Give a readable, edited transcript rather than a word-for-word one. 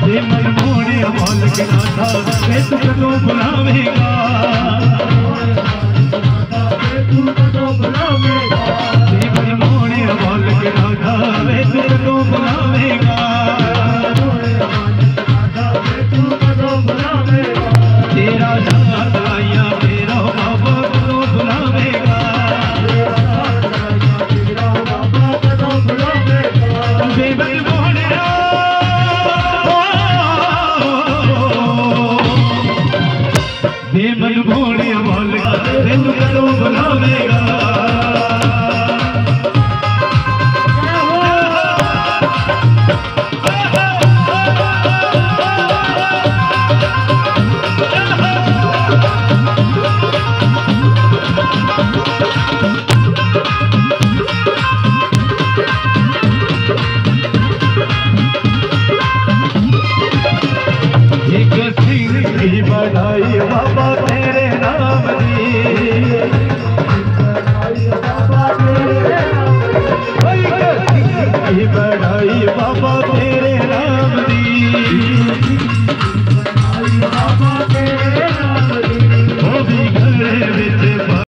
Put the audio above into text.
जे मन मोड़े अमोल के नाथा वे तू कदों बुलावेगा तू कदों बुलावेगा जे मन मोड़े अमोल के नाथा वे तू कदों बुलावेगा तू कदों बुलावेगा तेरा साथ आया मेरा बाबा कदों बुलावेगा तेरा बाबा कदों बुलावेगा जे मन मोड़े जे मन मोड़े अमोल वे तू कदों बुलावेगा बधाई बाबा तेरे नाम दी बाबा तेरे नाम दी